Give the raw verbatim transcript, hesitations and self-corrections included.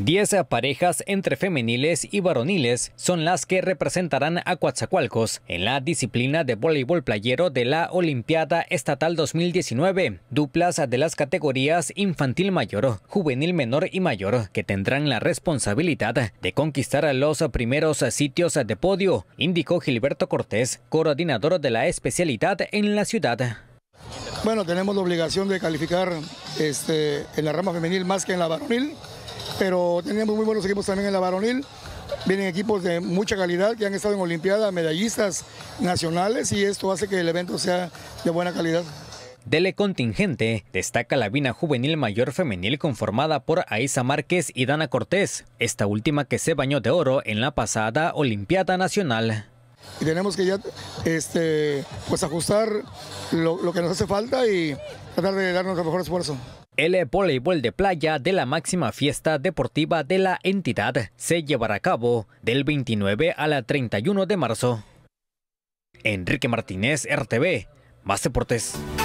Diez parejas entre femeniles y varoniles son las que representarán a Coatzacoalcos en la disciplina de voleibol playero de la Olimpiada Estatal dos mil diecinueve. Duplas de las categorías infantil mayor, juvenil menor y mayor, que tendrán la responsabilidad de conquistar los primeros sitios de podio, indicó Gilberto Cortés, coordinador de la especialidad en la ciudad. Bueno, tenemos la obligación de calificar este, en la rama femenil más que en la varonil, pero tenemos muy buenos equipos también en la varonil. Vienen equipos de mucha calidad que han estado en Olimpiada, medallistas nacionales, y esto hace que el evento sea de buena calidad. Del contingente destaca la Vina Juvenil Mayor Femenil conformada por Aiza Márquez y Dana Cortés, esta última que se bañó de oro en la pasada Olimpiada Nacional. Y tenemos que ya este, pues ajustar lo, lo que nos hace falta y tratar de darnos el mejor esfuerzo. El voleibol de playa de la máxima fiesta deportiva de la entidad se llevará a cabo del veintinueve al treinta y uno de marzo. Enrique Martínez, R T V, Más Deportes.